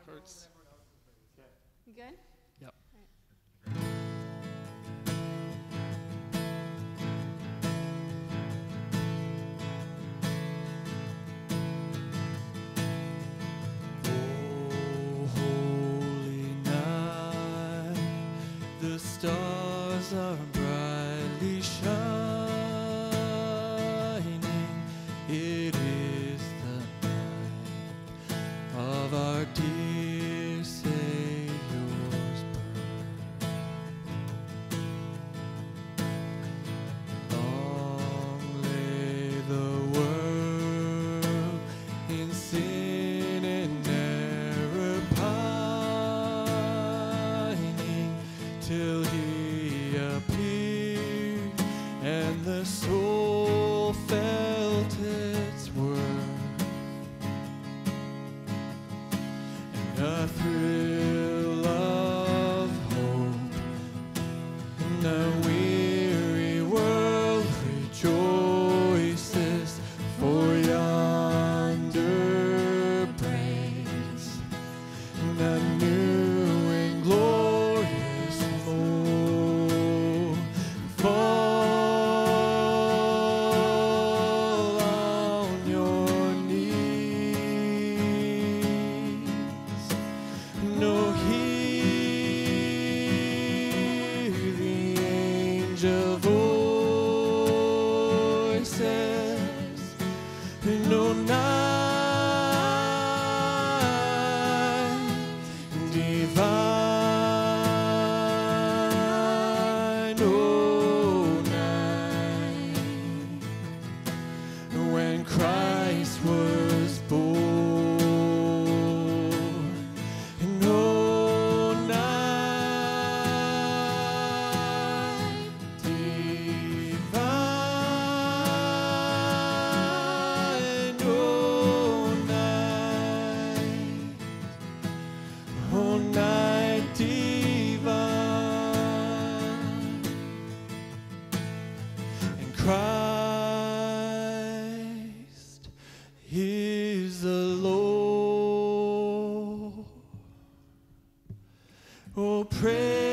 hurts. You good? Yep. Oh, holy night, the stars are brightly shining. It is the night of our dear Savior's birth. Long lay the world in sin and error pining, till he appeared and the soul felt its worth. And a thrill of hope, and the weary world rejoices, for yonder breaks a new and glorious flow. Fall on your knees. No, hear the angel voices. No, night divine, oh night, when Christ was born. No, night divine, oh night divine, and Christ is the Lord. Oh, praise